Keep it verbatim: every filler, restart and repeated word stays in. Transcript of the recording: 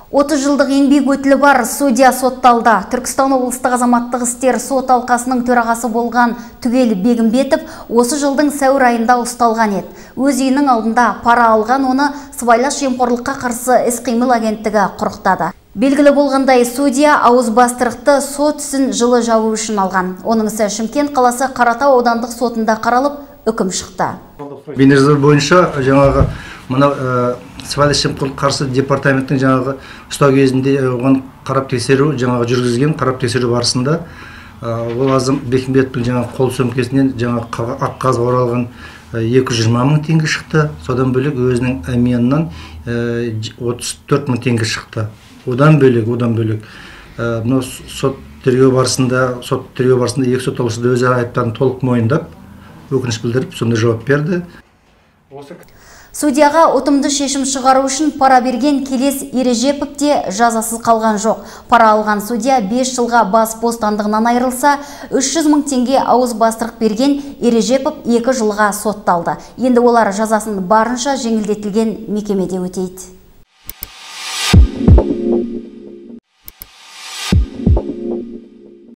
отыз жылдық еңбек өтілі бар судья сотталды. Түркістан облыстық азаматтық істер сот алқасының төрағасы болған Түгел Бегімбетов осы жылдың сәуір айында ұсталған еді. Өз үйінің алдында пара алған оны сыбайлас жемқорлыққа қарсы іс-қимыл агенттігі құрықтады. Белгілі болғандай, судья ауызбастырықты сот ісін жылы жабу үшін алған. Оның ісі Шымкент қаласы Қаратау аудандық сотында қаралып, үкім шықты. Бейнежазба бойынша жаңағы мына сыбайлас жемқорлыққа қарсы департаменттің жаңағы ұстау кезінде оған қарап тексеру жаңағы жүргізген қарап тексеру барысында ол Азым Бекімбетовтің жаңағы қол сөмкесінен жаңағы ақ қағазға оралған екі жүз жиырма мың теңге шықты. Содан бөлек өзінің әмиянынан отыз төрт мың теңге шықты. Одан бөлек, одан бөлек мынау сот тергеу барысында, сот тергеу барысында екі сотталушы өз айыптарын толық мойындап, өкініш білдіріп, сонда жауап берді. Судьяға ұтымды шешім шығару үшін пара берген Келес Ережепов те жазасыз қалған жоқ. Пара алған судья бес жылға бас бостандығынан айырылса, үш жүз мың теңге ауызбастырық берген Ережепов екі жылға сотталды. Енді олар жазасын барынша жеңілдетілген мекемеде өтейді.